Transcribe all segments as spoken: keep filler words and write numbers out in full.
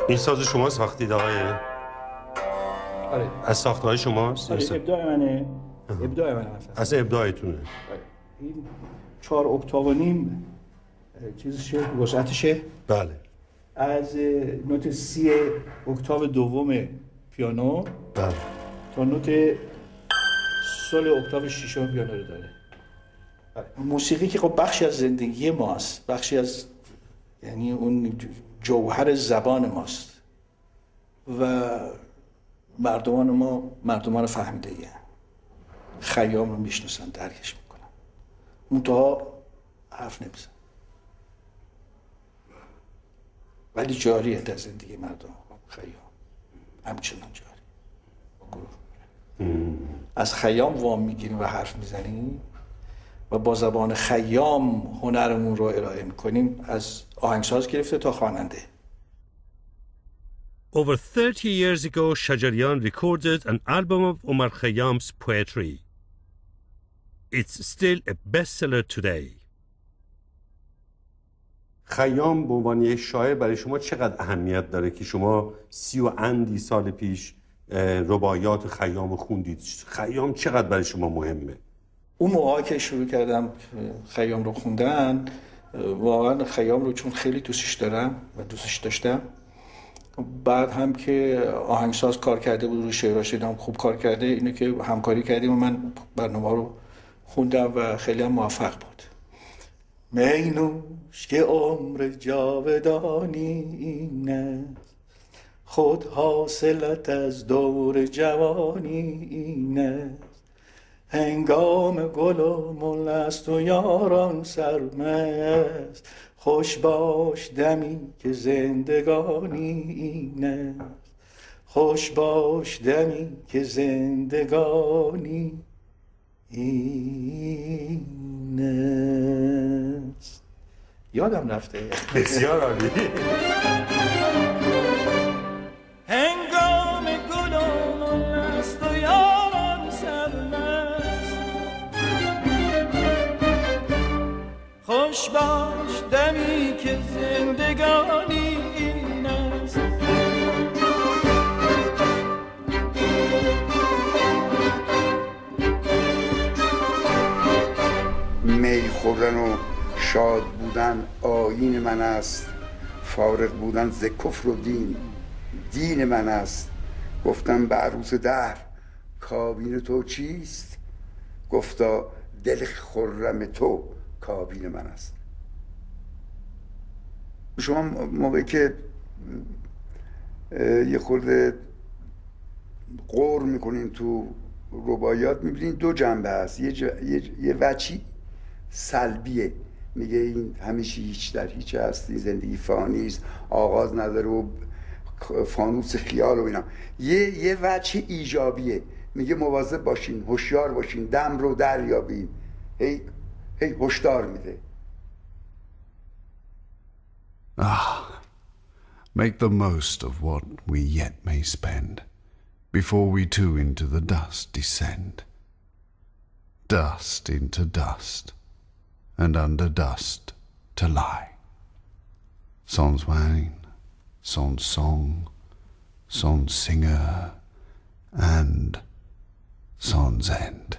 این ساز شما ساختید آقای؟ آره. از ساختهای شماست؟ آره ابداع منه. ابداع منه اصلا. از ابداعتونه. آره. این چهار اکتاو و نیم چیزشه وسعتشه. بله. از نوت سی اکتاو دوم پیانو بله. تا نوت سول اکتاو ششم پیانو رو داره. موسیقی که خب بخشی از زندگی ماست، بخشی از یعنی اون جوهر زبان ماست و مردمان ما مردمان فهمیده ایه. خیام رو میشناسن، درکش میکنن، منتها حرف نمیزن، ولی جاریه در زندگی مردم. خیام همچنان جاری. از خیام وام میگیریم و حرف میزنیم و با زبان خیام هنرمون رو ارائه میکنیم، از آهنگساز گرفته تا خواننده. Over thirty years ago, Shajarian recorded an album of Omar Khayyam's poetry. It's still a bestseller today. خیام به عنوان یک شاعر برای شما چقدر اهمیت داره که شما سی و اندی سال پیش رباعیات خیام خوندید؟ خیام چقدر برای شما مهمه؟ اون موقعی که شروع کردم خیام رو خوندن، واقعا خیام رو چون خیلی دوستش دارم و دوستش داشتم. بعد هم که آهنگساز کار کرده بود، رو شعراش دیدم خوب کار کرده، اینو که همکاری کردیم و من برنامه رو خوندم و خیلی هم موفق بود. می نوش که عمر جاودانی این است، خود حاصلت از دور جوانی این است. هنگام گل و مل است و یاران سرمست، خوش باش دمی که زندگانی این است. خوش باش دمی که زندگانی این است. یادم رفته. بسیار عالی. هنگام گل و مل است و یاران سرمست، خوش باش دمی که زندگانی این است. می خوردن و شاد بودن آیین من است، فارغ بودن ز کفر و دین دین من است. گفتم به عروس دهر کابین تو چیست؟ گفتا دل خرم تو کابین من است. شما موقعی که یه خورده غور میکنین تو رباعیات میبینین دو جنبه هست. یه, ج... یه... یه وجهی سلبیه، میگه این همیشه هیچ در هیچ هست، این زندگی فانی است، آغاز نداره و فانوس خیال و اینا. یه یه وجه ایجابیه، میگه مواظب باشین، هوشیار باشین، دم رو دریابین، هی هی هشدار میده. Ah, make the most of what we yet may spend, before we too into the dust descend. Dust into dust, and under dust to lie. Sans wine, sans song, sans singer, and sans end.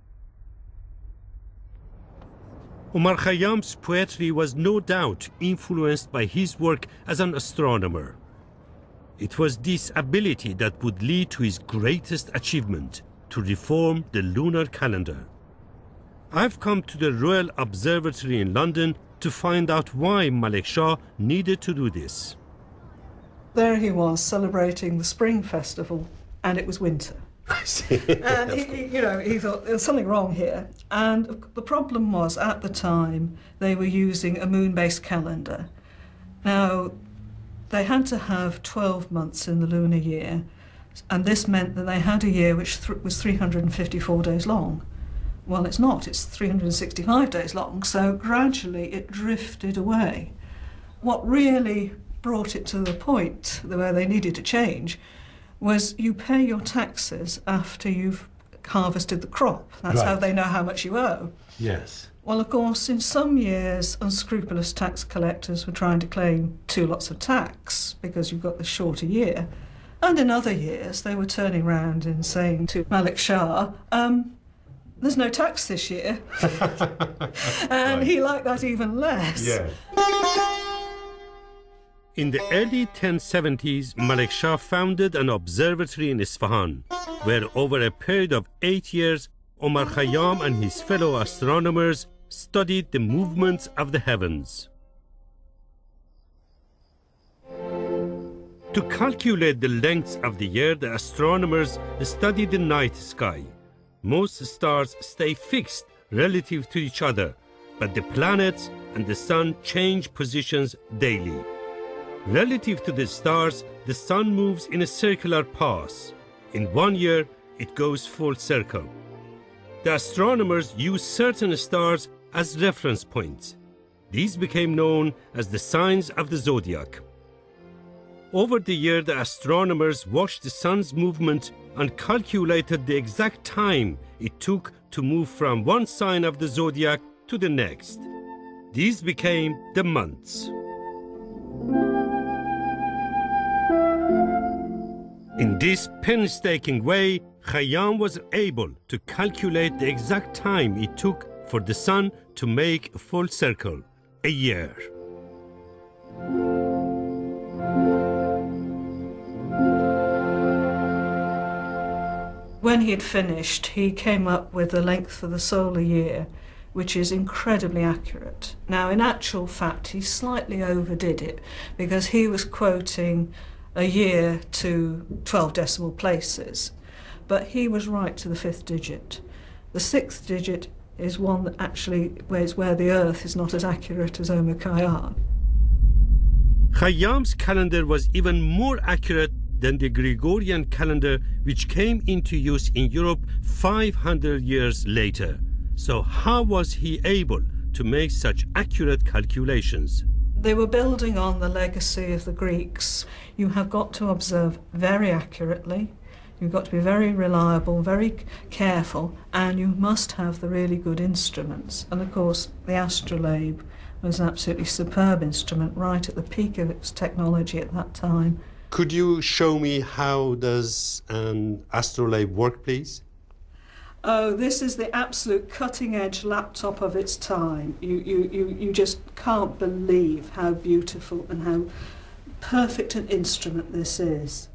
Omar Khayyam's poetry was no doubt influenced by his work as an astronomer. It was this ability that would lead to his greatest achievement, to reform the lunar calendar. I've come to the Royal Observatory in London to find out why Malik Shah needed to do this. There he was celebrating the spring festival, and it was winter. I see. And he, he, you know, he thought there's something wrong here. And the problem was, at the time, they were using a moon-based calendar. Now, they had to have twelve months in the lunar year, and this meant that they had a year which th was three hundred fifty-four days long. Well, it's not, it's three hundred sixty-five days long, so gradually it drifted away. What really brought it to the point where they needed to change was you pay your taxes after you've harvested the crop. That's right. How they know how much you owe. Yes. Well, of course, in some years, unscrupulous tax collectors were trying to claim two lots of tax because you've got the shorter year. And in other years, they were turning around and saying to Malik Shah, um, there's no tax this year. And he liked that even less. Yeah. In the early ten seventies, Malik Shah founded an observatory in Isfahan, where over a period of eight years, Omar Khayyám and his fellow astronomers studied the movements of the heavens. To calculate the lengths of the year, the astronomers studied the night sky. Most stars stay fixed relative to each other, but the planets and the sun change positions daily. Relative to the stars, the sun moves in a circular path. In one year, it goes full circle. The astronomers use certain stars as reference points. These became known as the signs of the zodiac. Over the year, the astronomers watched the sun's movement and calculated the exact time it took to move from one sign of the zodiac to the next. These became the months. In this painstaking way, Khayyám was able to calculate the exact time it took for the sun to make a full circle, a year. When he had finished, he came up with the length for the solar year, which is incredibly accurate. Now, in actual fact, he slightly overdid it because he was quoting a year to twelve decimal places, but he was right to the fifth digit. The sixth digit is one that actually is where the Earth is not as accurate as Omar Khayyám. Khayyám's calendar was even more accurate than the Gregorian calendar, which came into use in Europe five hundred years later. So how was he able to make such accurate calculations? They were building on the legacy of the Greeks. You have got to observe very accurately, you've got to be very reliable, very careful, and you must have the really good instruments. And of course, the astrolabe was an absolutely superb instrument, right at the peak of its technology at that time. Could you show me how does an astrolabe work, please? Oh, this is the absolute cutting-edge laptop of its time. You, you, you, you just can't believe how beautiful and how perfect an instrument this is.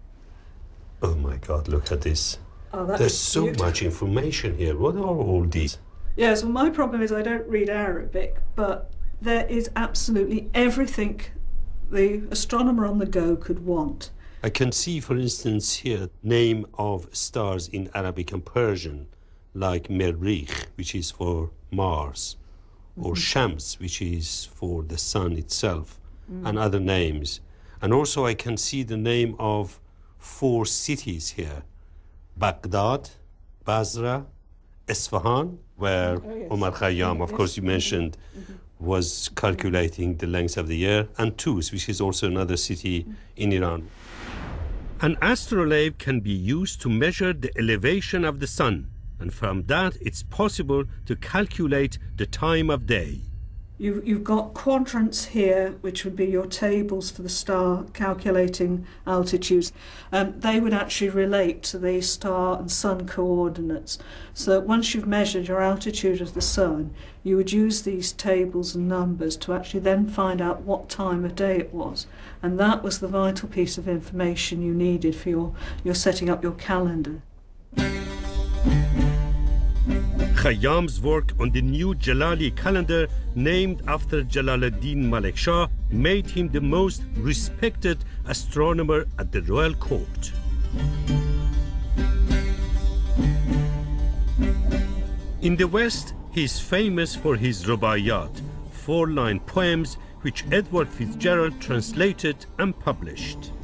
Oh my God, look at this. Oh, that There's is so beautiful. much information here. What are all these? Yes, well, my problem is I don't read Arabic, but there is absolutely everything the astronomer on the go could want. I can see, for instance, here, name of stars in Arabic and Persian, like Merrikh, which is for Mars, mm-hmm. or Shams, which is for the sun itself, mm. and other names. And also I can see the name of four cities here, Baghdad, Basra, Isfahan, where oh, yes. Omar Khayyám, of yes. course you mentioned, mm-hmm. was calculating the length of the year, and Tus, which is also another city in Iran. An astrolabe can be used to measure the elevation of the sun, and from that it's possible to calculate the time of day. You, you've got quadrants here, which would be your tables for the star calculating altitudes. Um, they would actually relate to the star and sun coordinates. So that once you've measured your altitude of the sun, you would use these tables and numbers to actually then find out what time of day it was. And that was the vital piece of information you needed for your, your setting up your calendar. Khayyám's work on the new Jalali calendar, named after Jalaluddin Malik Shah, made him the most respected astronomer at the royal court. In the West, he is famous for his Rubaiyat, four-line poems which Edward Fitzgerald translated and published.